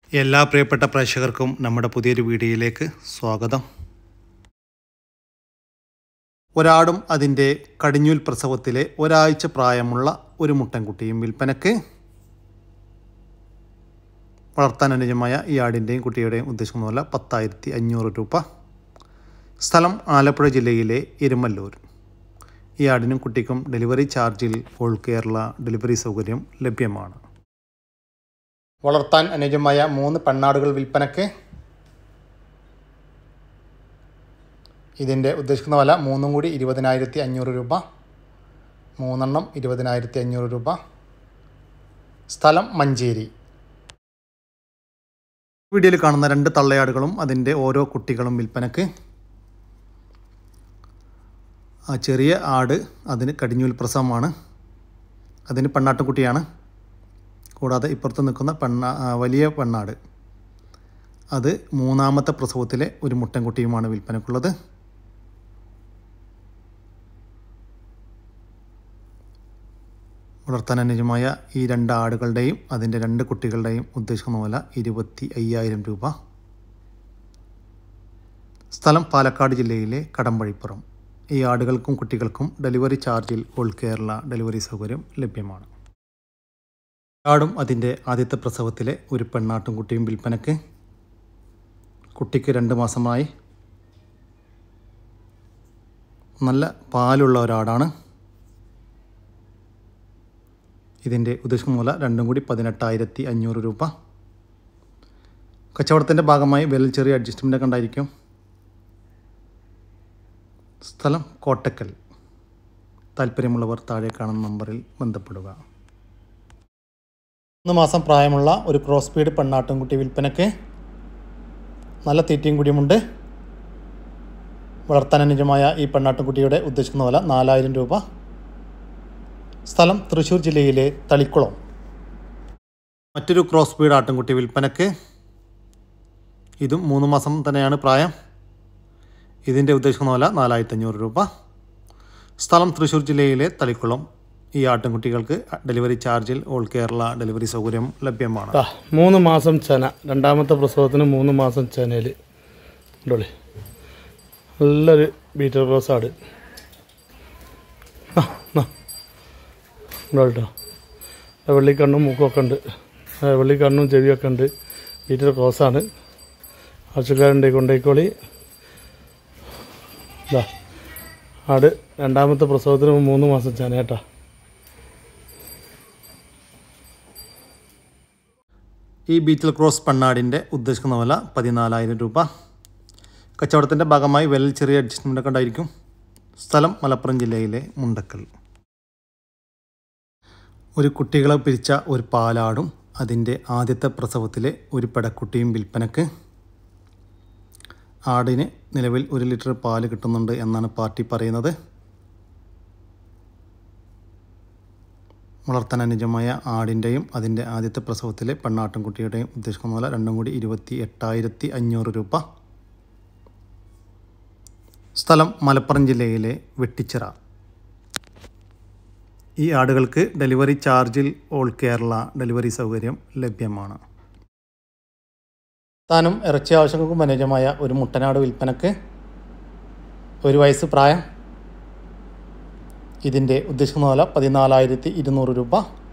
എല്ലാ പ്രിയപ്പെട്ട പ്രേക്ഷകർക്കും നമ്മുടെ പുതിയൊരു വീഡിയോയിലേക്ക് സ്വാഗതം. ഒരാടും അതിൻ്റെ കടിഞ്ഞൂൽ പ്രസവത്തിലെ ഒരാഴ്ച പ്രായമുള്ള ഒരു മുട്ടൻകുട്ടിയും വിൽപ്പനക്ക്. വളർത്താൻ അനുയോജ്യമായ ഈ ആടിൻ്റെയും കുട്ടിയുടെയും ഉദ്ദേശിക്കുന്ന 10,500 രൂപ. സ്ഥലം ആലപ്പുഴ ജില്ലയിലെ ഇരുമല്ലൂർ. ഈ ആടിനും കുട്ടിക്കും ഡെലിവറി ചാർജിൽ ഓൾ കേരള ഡെലിവറി സൗകര്യം ലഭ്യമാണ്. വളർത്താൻ അനുയോജ്യമായ 3 പെണ്ണാടുകൾ വിൽപ്പനക്ക്. ഇതിൻ്റെ ഉദ്ദേശിക്കുന്ന വില 3 കൂടി 20,500 രൂപ. 3 20,500 രൂപ. സ്ഥലം മഞ്ചേരി. വീഡിയോയിൽ കാണുന്ന 2 തള്ളയാടുകളും അതിൻ്റെ ഓരോ കുട്ടികളും വിൽപ്പനക്ക്. ആ ചെറിയ ആട് അതിന് കടിഞ്ഞൂൽ പ്രസവമാണ്. അതിന് പെണ്ണാട്ടുംകുട്ടിയാണ്. കൂടാതെ ഇപ്പുറത്ത് നിൽക്കുന്ന വലിയ പെണ്ണാട് അത് 3ാമത്തെ പ്രസവത്തിലെ ഒരു മുട്ടൻകുട്ടിയുമാണ് വിൽപ്പനക്കുള്ളത്. വളർത്താൻ അനുയോജ്യമായ ഈ 2 ആടുകളുടെയും അതിൻ്റെ 2 കുട്ടികളുടെയും ഉദ്ദേശിക്കുന്ന വില 25,000 രൂപ. സ്ഥലം പാലക്കാട് ജില്ലയിലെ കടമ്പഴിപ്പുറം. ഈ ആടുകൾക്കും കുട്ടികൾക്കും ഡെലിവറി ചാർജിൽ ഓൾ കേരള ഡെലിവറി സൗകര്യം ലഭ്യമാണ്. ആടും അതിൻ്റെ ആദ്യത്തെ പ്രസവത്തിലെ ഒരു പെണ്ണാട്ടും കുട്ടിയും വിൽപ്പനക്ക്. കുട്ടിക്ക് 2 മാസമായി. നല്ല പാലുള്ള ഒരാടാണ്. ഇതിൻ്റെ ഉദ്ദേശിക്കുന്ന വില 2 കൂടി 18,500 രൂപ. കച്ചവടത്തിൻ്റെ ഭാഗമായി വില ചെറിയ അഡ്ജസ്റ്റ്മെൻ്റ് ഉണ്ടായിരിക്കും. സ്ഥലം കോട്ടക്കൽ. താല്പര്യമുള്ളവർ താഴെ കാണുന്ന നമ്പറിൽ ബന്ധപ്പെടുക. 1 മാസം പ്രായമുള്ള ഒരു ക്രോസ് ബീഡ് പെണ്ണാട്ടുംകുട്ടി വിൽപ്പനക്ക്. നല്ല തീറ്റയും കൂടിയുമുണ്ട്. വളർത്താൻ അനുയോജ്യമായ ഈ പെണ്ണാട്ടുംകുട്ടിയുടെ ഉദ്ദേശിക്കുന്ന വില 4,000 രൂപ. സ്ഥലം തൃശ്ശൂർ ജില്ലയിലെ തളിക്കുളം. മറ്റൊരു ക്രോസ് ബീഡ് ആട്ടുംകുട്ടി വിൽപ്പനക്ക്. ഇതും 3 മാസം തന്നെയാണ് പ്രായം. ഇതിൻ്റെ ഉദ്ദേശിക്കുന്ന വില 4,500 രൂപ. സ്ഥലം തൃശ്ശൂർ ജില്ലയിലെ തളിക്കുളം. ഈ ആട്ടിൻകുട്ടികൾക്ക് ഡെലിവറി ചാർജിൽ ഓൾ കേരള ഡെലിവറി സൗകര്യം ലഭ്യമാണ്. 3 മാസം ചെന. 2ാമത്തെ പ്രസവത്തിന് 3 മാസം ചെനയിൽ ഉണ്ടോളി. നല്ലൊരു ബീറ്റർ ക്രോസ് ആട് ഉണ്ടോ കേട്ടോ. വെള്ളിക്കണ്ണും മൂക്കൊക്കെ ഉണ്ട്. വെള്ളിക്കണ്ണും ചെവിയൊക്കെ ഉണ്ട്. ബീറ്റർ ക്രോസാണ്. ആവശ്യക്കാരുണ്ടെങ്കിൽ കൊണ്ടേക്കോളി. ആട് 2ാമത്തെ പ്രസവത്തിന് 3 മാസം ചെന കേട്ടോ. ഈ ബീറ്റൽ ക്രോസ് പെണ്ണാടിൻ്റെ ഉദ്ദേശിക്കുന്ന വില 14,000 രൂപ. കച്ചവടത്തിൻ്റെ ഭാഗമായി വില ചെറിയ അഡ്ജസ്റ്റ്മെൻ്റ് ഒക്കെ ഉണ്ടായിരിക്കും. സ്ഥലം മലപ്പുറം ജില്ലയിലെ മുണ്ടക്കൽ. ഒരു കുട്ടികളെ പിരിച്ച ഒരു പാലാടും അതിൻ്റെ ആദ്യത്തെ പ്രസവത്തിലെ ഒരു പെടക്കുട്ടിയും വിൽപ്പനക്ക്. ആടിന് നിലവിൽ 1 ലിറ്റർ പാല് കിട്ടുന്നുണ്ട് എന്നാണ് പാർട്ടി പറയുന്നത്. വളർത്താൻ അനുയോജ്യമായ ആടിൻ്റെയും അതിൻ്റെ ആദ്യത്തെ പ്രസവത്തിലെ പെണ്ണാട്ടുംകുട്ടിയുടെയും ഉദ്ദേശിക്കുന്ന വില 2 കൂടി 28,500 രൂപ. സ്ഥലം മലപ്പുറം ജില്ലയിലെ വെട്ടിച്ചിറ. ഈ ആടുകൾക്ക് ഡെലിവറി ചാർജിൽ ഓൾ കേരള ഡെലിവറി സൗകര്യം ലഭ്യമാണ്. താനും ഇറച്ചി ആവശ്യങ്ങൾക്കും അനുയോജ്യമായ ഒരു മുട്ടനാട് വിൽപ്പനക്ക്. 1 വയസ്സ് പ്രായം. ഇതിൻ്റെ ഉദ്ദേശിക്കുന്ന വില 14,200 രൂപ.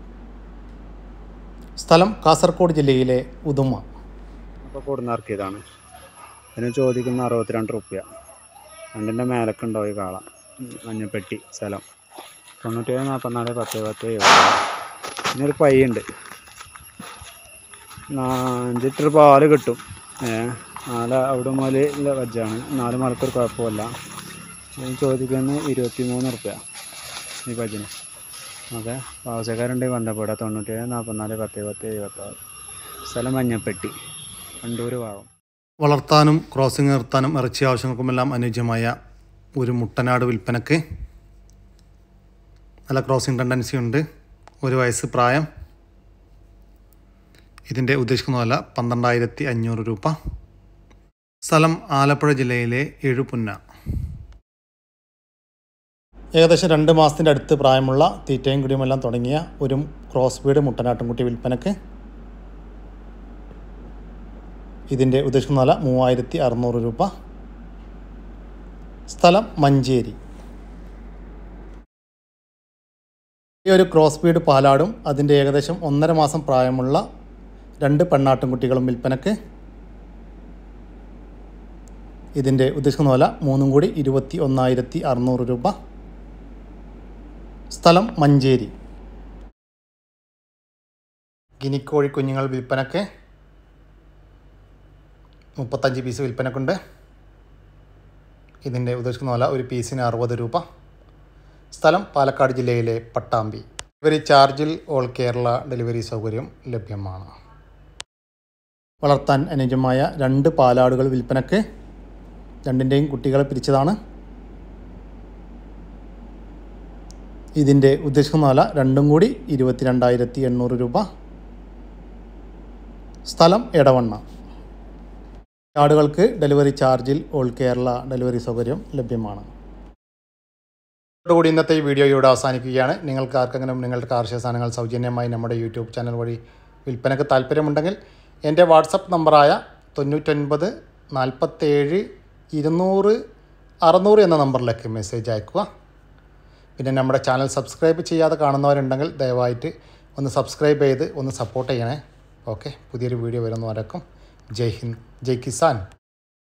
സ്ഥലം കാസർഗോഡ് ജില്ലയിലെ ഉദുമ. അപ്പോൾ കൊടുന്നിറക്കിയതാണ്. അതിന് ചോദിക്കുന്ന 62 രൂപ. 2ൻ്റെ മേലൊക്കെ ഉണ്ടാവും ഈ കാള. മഞ്ഞപ്പെട്ടി. സ്ഥലം 97 44 10 10 70. പിന്നെ ഒരു പയ്യുണ്ട്. 5 ലിറ്റർ പാല് കിട്ടും. 4 അവിടെ മുതലുള്ള വജ്ജാണ്. 4 മലക്കൊരു കുഴപ്പമില്ല. ചോദിക്കുന്നത് 23 രൂപ ഈ പജ്ജിന്. ഓക്കെ. ആവശ്യക്കാരുണ്ടെങ്കിൽ ബന്ധപ്പെടുക. 97 44 10 10 76. സ്ഥലം മഞ്ഞപ്പെട്ടി, കണ്ടൂർ ഭാഗം. വളർത്താനും ക്രോസിംഗ് നിർത്താനും ഇറച്ചി ആവശ്യങ്ങൾക്കുമെല്ലാം അനുയോജ്യമായ ഒരു മുട്ടനാട് വിൽപ്പനക്ക്. നല്ല ക്രോസിംഗ് ടെൻഡൻസി ഉണ്ട്. 1 വയസ്സ് പ്രായം. ഇതിൻ്റെ ഉദ്ദേശിക്കുന്ന വില 12,500 രൂപ. സ്ഥലം ആലപ്പുഴ ജില്ലയിലെ എഴുപുന്ന. ഏകദേശം 2 മാസത്തിൻ്റെ അടുത്ത് പ്രായമുള്ള തീറ്റയും കുടിയുമെല്ലാം തുടങ്ങിയ ഒരു ക്രോസ് ബീഡ് മുട്ടനാട്ടുംകുട്ടി വിൽപ്പനക്ക്. ഇതിൻ്റെ ഉദ്ദേശിക്കുന്ന വില 3600 രൂപ. സ്ഥലം മഞ്ചേരി. ഈ ഒരു ക്രോസ് ബീഡ് പാലാടും അതിൻ്റെ ഏകദേശം 1.5 മാസം പ്രായമുള്ള 2 പെണ്ണാട്ടുംകുട്ടികളും വിൽപ്പനക്ക്. ഇതിൻ്റെ ഉദ്ദേശിക്കുന്ന വില 3 കൂടി 21,600 രൂപ. സ്ഥലം മഞ്ചേരി. ഗിനിക്കോഴി കുഞ്ഞുങ്ങൾ വിൽപ്പനക്ക് 35 പീസ് വിൽപ്പനക്കുണ്ട്. ഇതിൻ്റെ ഉദ്ദേശിക്കുന്ന വില ഒരു പീസിന് 60 രൂപ. സ്ഥലം പാലക്കാട് ജില്ലയിലെ പട്ടാമ്പി. ഡെലിവറി ചാർജിൽ ഓൾ കേരള ഡെലിവറി സൗകര്യം ലഭ്യമാണ്. വളർത്താൻ അനുയോജ്യമായ 2 പാലാടുകൾ വിൽപ്പനക്ക്. 2ൻ്റെയും കുട്ടികളെ പിരിച്ചതാണ്. ഇതിൻ്റെ ഉദ്ദേശിക്കുന്ന വില 2 കൂടി 22,800 രൂപ. സ്ഥലം എടവണ്ണ. ആടുകൾക്ക് ഡെലിവറി ചാർജിൽ ഓൾ കേരള ഡെലിവറി സൗകര്യം ലഭ്യമാണ്. ഇതോടുകൂടി ഇന്നത്തെ ഈ വീഡിയോ ഇവിടെ അവസാനിക്കുകയാണ്. നിങ്ങൾക്ക് ആർക്കെങ്കിലും നിങ്ങളുടെ കാർഷിക സാധനങ്ങൾ സൗജന്യമായി നമ്മുടെ യൂട്യൂബ് ചാനൽ വഴി വിൽപ്പനയ്ക്ക് താല്പര്യമുണ്ടെങ്കിൽ എൻ്റെ വാട്സപ്പ് നമ്പറായ 99 47 200 600 എന്ന നമ്പറിലേക്ക് മെസ്സേജ് അയക്കുക. പിന്നെ നമ്മുടെ ചാനൽ സബ്സ്ക്രൈബ് ചെയ്യാതെ കാണുന്നവരുണ്ടെങ്കിൽ ദയവായിട്ട് ഒന്ന് സബ്സ്ക്രൈബ് ചെയ്ത് ഒന്ന് സപ്പോർട്ട് ചെയ്യണേ. ഓക്കെ, പുതിയൊരു വീഡിയോ വരുന്നവരേക്കും ജയ് ഹിന്ദ്, ജയ് കിസാൻ.